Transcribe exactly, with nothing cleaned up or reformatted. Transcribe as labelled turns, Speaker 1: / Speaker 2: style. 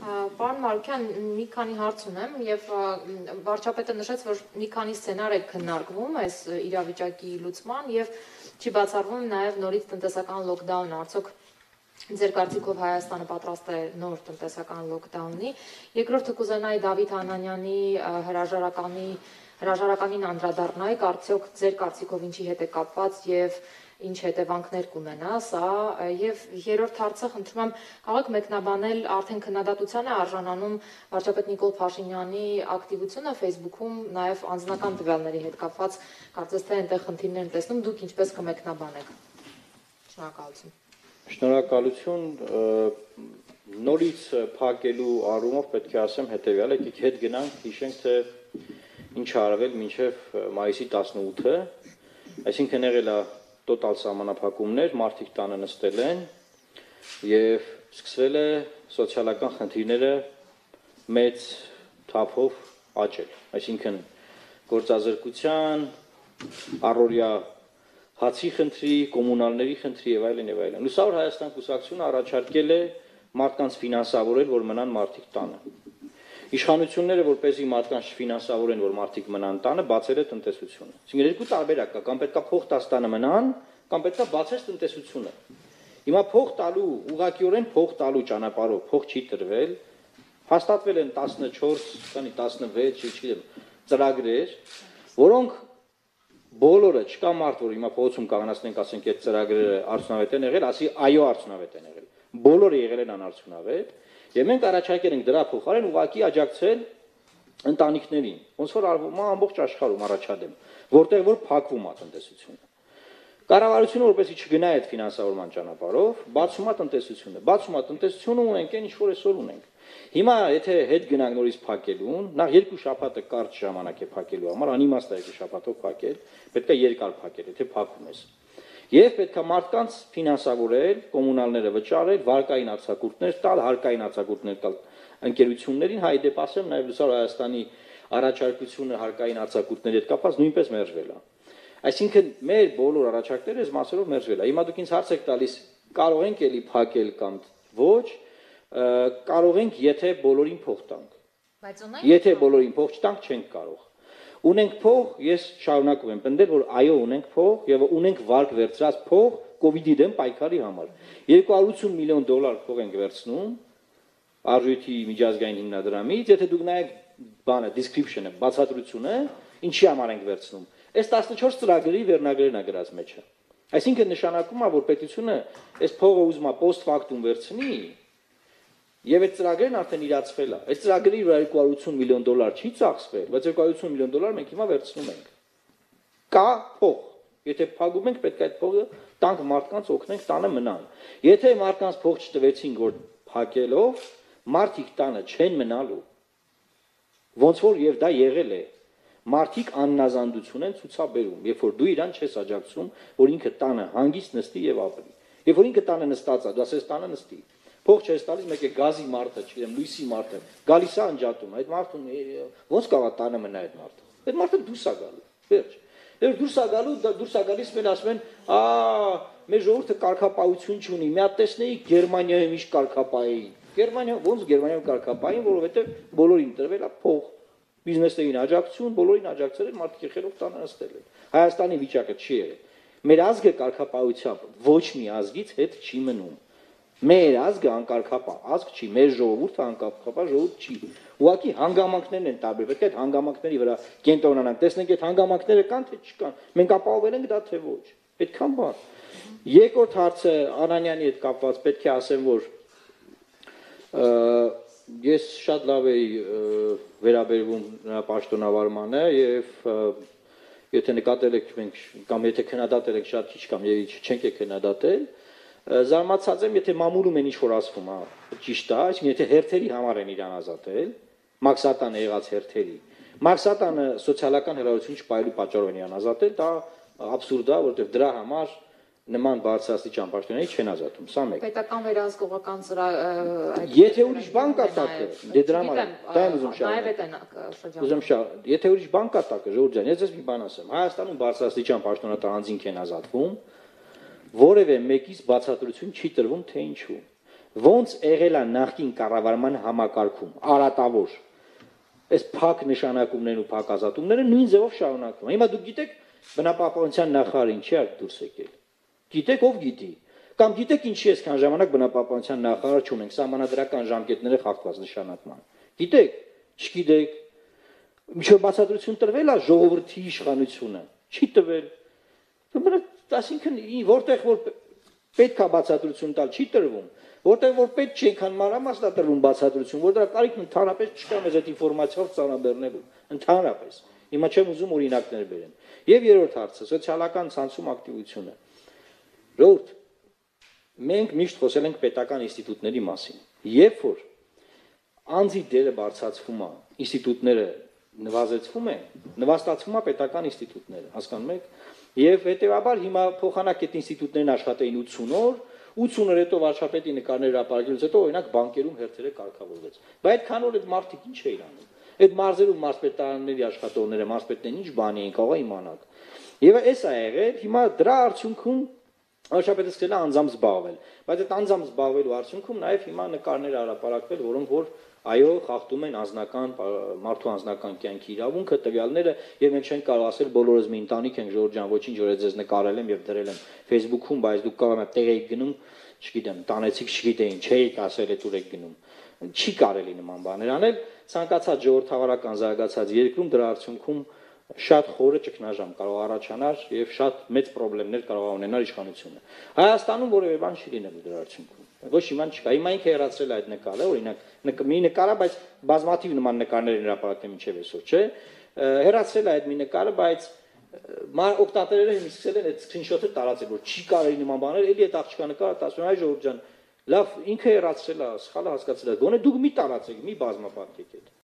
Speaker 1: Պարոն Մարուկյան, մի քանի հարց ունեմ եւ վարչապետը նշեց, որ մի քանի սցենար է քննարկվում այս իրավիճակի լուծման եւ չի բացառվում նաեւ նորից տնտեսական լոկդաուն, արդյոք ձեր կարծիքով Հայաստանը պատրաստ է նոր տնտեսական լոկդաունի։ Երկրորդը կուզենայի Դավիթ Անանյանի հրաժարականի հրաժարականին անդրադառնայիք, արդյոք ձեր կարծիքով ինչի հետ է կապված եւ ինչ հետևանքներ կունենա սա, եւ երրորդ հարցը խնդրում եմ կարող մեկնաբանել արդեն քննադատության է արժանանում վարչապետ Նիկոլ Փաշինյանի ակտիվությունը Facebook-ում, նաեւ անձնական տվյալների հետ կապված, կարծես թե այնտեղ խնդիրներ են տեսնում, դուք ինչպես կմեկնաբանեք։ Շնորհակալություն։
Speaker 2: Շնորհակալություն, նորից փակելու առումով պետք է ասեմ հետեւյալը, եկեք հետ գնանք, հիշենք թե ինչ արվել մինչև մայիսի տասնութը, այսինքն եղել է տոտալ սահմանափակումներ, մարդիկ տանը նստել են եւ սկսվել է սոցիալական խնդիրները մեծ թափով աճել, այսինքն գործազրկության, առօրյա հացի խնդրի, կոմունալների խնդրի եւ այլն եւ այլն։ Լուսավոր Հայաստան կուսակցությունը առաջարկել է մարդկանց ֆինանսավորել, որ մնան մարդիկ տանը։ Իշխանությունները, որպեսզի մարդկանց ֆինանսավորեն, որ մարդիկ մնան տանը, բացել է տնտեսությունը։ Այսինքն երկու տարբերակ կա, կամ պետքա փող տաս տանը մնան, կամ պետքա բացես տնտեսությունը։ Հիմա փող տալու, ուղղակիորեն փող տալու ճանապարհով փող չի տրվել, հաստատվել են տասնչորս, քանի տասնվեց, չգիտեմ, ծրագրեր, որոնք բոլորը չկա մարդ, որ հիմա փողոցում կանգնացնենք, ասենք այդ ծրագրերը արդյունավետ են եղել, ասի այո արդյունավետ են եղել։ Բոլորը եղել են անարդյունավետ։ Եվ մենք առաջարկել ենք դրա փոխարեն ուղղակի աջակցել ընտանիքներին, ոնց որ արվում է ամբողջ աշխարհում առաջադեմ, որտեղ որ փակվում է տնտեսությունը։ Կառավարությունը որպեսզի չգնա այդ ֆինանսավորման ճանապարհով, բացում է տնտեսությունը, բացում է տնտեսությունը ունենք այն ինչ որ այսօր ունենք։ Հիմա եթե հետ գնանք նորից փակելուն, նախ երկու շաբաթը կարճ ժամանակ է փակելու համար, անիմաստ է երկու շաբաթով փակել, պետք է երկար փակել, եթե փակում ես։ Եվ պետք է մարդկանց ֆինանսավորել, կոմունալները վճարել, վարկային արձակուրդներ տալ, հարկային արձակուրդներ տալ ընկերություններին, հայ դեպ ասեմ, նաև Լուսավոր Հայաստանի առաջարկությունը հարկային արձակուրդների հետ կապված նույնպես մերժվել է։ Այսինքն մեր բոլոր առաջարկները այս մասերով մերժվել է։ Հիմա դուք ինձ հարց եք տալիս, կարող ենք էլի փակել կամ ոչ, կարող ենք, եթե բոլորին փող տանք։ Եթե բոլորին փող չտանք, չենք կարող։ Ունենք փող, ես շարունակում եմ պնդել, որ այո ունենք փող եւ ունենք վարկ վերցրած փող կոവിഡ്ի դեմ պայքարի համար։ երկու հարյուր ութ միլիոն դոլար փող ենք վերցնում արժույթի միջազգային հիմնադրամից, եթե դուք նայեք բանը, description-ը, բացատրությունը, ինչի համար ենք վերցնում։ Այս տասնչորս ծրագրերի վերնագրերն է գրած մեջը։ Այսինքն նշանակում է, որ պետությունը այս փողը ուզում է post factum վերցնի եւ այդ ծրագրերն արդեն իրացվել է։ Այս ծրագրերի երկու հարյուր ութ միլիոն դոլար չի ծախսվել, բայց երկու հարյուր ութ միլիոն դոլար մենք հիմա վերցնում ենք։ Կա փող։ Եթե փակում ենք, պետք է այդ փողը տանք մարդկանց, օգնենք տանը մնան։ Եթե մարդկանց փող չտվեցինք, որ փակելով մարդիկ տանը չեն մնալու։ Ոնց որ եւ դա եղել է։ Մարդիկ աննազանդություն են ցուցաբերում, երբ որ դու իրան չես աջակցում, որ ինքը տանը հանգիստ նստի եւ ապրի։ Երբ որ ինքը տանը նստած է, դու ասես տանը նստի։ Փող չես տալիս, մեկ է գազի մարդը, չգիտեմ, լույսի մարդը, գալիս է անջատում, այդ մարդուն ոնց կարող է տանը մնա այդ մարդը։ Այդ մարդը դուրս է գալու։ Վերջ։ Եվ դուրս է գալու, դուրս է գալիս մեն ասում են, «Ա, մեր ժողովուրդը կարգապահություն չունի»։ Մի հատ տեսնեի Գերմանիայում ինչ կարգապահային։ Գերմանիա ոնց Գերմանիայում կարգապահային, որովհետև բոլորին տրվել է փող։ Բիզնեսներին աջակցություն, բոլորին աջակցել են, մարդիկ եղելով տանը նստել են։ Հայաստանի վիճակը չի եղել։ Մեր ազգը կարգապահությամբ ոչ մի ազգից հետ չի մնում։ Մեր ազգը անկարգապահ ազգ չի, մեր ժողովուրդը անկարգապահ ժողովուրդ չի։ Ուղղակի հանգամանքներն են տարբեր, պետք է այդ հանգամանքների վրա կենտրոնանանք, տեսնենք այդ հանգամանքները կան թե չկան։ Մենք ապահովել ենք դա թե ոչ։ Այդքան բան։ Երկրորդ հարցը Անանյանի հետ կապված պետք է ասեմ, որ ես շատ լավ էի վերաբերվում նրա պաշտոնավարմանը եւ եթե նկատել եք մենք կամ եթե քննադատել եք շատ քիչ կամ եւի չենք քննադատել, զարմացած եմ, եթե մամուլում են ինչ որ ասվում, հա, ճիշտ է, այսինքն եթե հերթերի համար են իրան ազատել, Մաքսատանը եղած հերթերի, Մաքսատանը սոցիալական հերարություն չպայելու պատճառով են իրան ազատել, դա աբսուրդ է, որովհետեւ դրա համար նման բարձրաստիճան պաշտոնյաների չեն ազատում, սա մեկ։
Speaker 1: Պետական վերահսկողական ծրագիր։
Speaker 2: Եթե ուրիշ բան կա տակը, դե դրա համար, դա եմ ուզում շարունակել։ Ուզում շարունակել։ Եթե ուրիշ բան կա տակը, Ժողովուրդ ջան, ես ես մի բան ասեմ։ Հայաստանում բարձրաստիճան պաշտոնատար անձինք են ազատվում, որևէ մեկից բացատրություն չի տրվում, թե ինչու։ ոնց եղել է նախկին կառավարման համակարգում, արատավոր, այս փակ նշանակումներն ու փակ ազատումները նույն ձևով շարունակվում։ Հիմա դուք գիտեք բնապահպանության նախարարը ինչի է դուրս եկել։ Գիտեք ով գիտի։ Կամ գիտեք ինչի այսքան ժամանակ բնապահպանության նախարար չունենք, սահմանադրական ժամկետները խախտված նշանակման։ Գիտեք, չգիտեք։ Միջով բացատրություն տրվել է ժողովրդի իշխանությունը։ Չի տվել։ Այսինքն որտեղ որ պետք է բացատրություն տալ, չի տրվում։ Որտեղ որ պետք չի այնքան մանրամասն է տրվում բացատրություն, որ դրա կարիքն ընդհանրապես չկա մեզ այդ ինֆորմացիայով ծանոթանալու։ Ընդհանրապես։ Հիմա չեմ ուզում օրինակներ բերեմ։ Եվ երրորդ հարցը՝ սոցիալական ցանցում ակտիվությունը։ Ժողովուրդ, մենք միշտ խոսել ենք պետական ինստիտուտների մասին։ Երբ որ անձի դերը բարձրացվում է, ինստիտուտները նվազեցվում են, նվաստացվում է պետական ինստիտուտները, հասկանում եք։ Եվ հետեւաբար հիմա փոխանակ այդ ինստիտուտներն աշխատեին ութսուն օր, ութսուն օր հետո վարչապետի նկարները հրապարակելուց հետո օրինակ բանկերում հերթերը կարգավորվեց։ Բայց այդքան օր այդ մարդիկ ինչ էին անում։ Այդ մարզերում մարզպետարանների աշխատողները, մարզպետներն ինչ բանի էին կարող իմանալ։ Եվ այս է եղել, հիմա դրա արդյունքում վարչապետը սկսել է անձամբ զբաղվել։ Բայց այդ անձամբ զբաղվելու արդյունքում նաև հիմա նկարներ հրապարակվել, որոնք որ այո, խախտում են անձնական մարդու անձնական կյանքի իրավունքը, տվյալները, եւ մենք չենք կարող ասել բոլորս մի ընտանիք ենք, Ժորժ ջան, ոչինչ որ ձեզ նկարել եմ եւ դրել եմ Facebook-ում, բայց դուք կարող եք տեղ եք գնում, չգիտեմ, տանեցիք, չգիտեին, չէիք ասել այդ ուր եք գնում։ Չի կարելի նման բաներ անել, ցանկացած ժողովրդավարական զարգացած երկրում դրա արդյունքում շատ խորը ճգնաժամ կարող առաջանար եւ շատ մեծ խնդիրներ կարող ունենար իշխանությունը։ Հայաստանում որևէ բան չի լինելու դրա արդյունքում։ Ոչ իման չկա։ Հիմա ինքը հեռացրել է այդ նկարը, օրինակ մի նկար է, բայց բազմաթիվ նման նկարներ են հրապարակվել մինչև այսօր, չէ։ Հեռացրել է այդ մի նկարը, բայց օգտատերերը հիմա սկսել են այդ սկրինշոթը տարածել, որ չի կարելի նման բաներ, էլի այդ աղջկա նկարը ասում է, այ Ժողովուրդ ջան, լավ, ինքը հեռացրել է, սխալ հասկացել է, գոնե դուք մի տարածեք, մի բազմապատկեք այդ։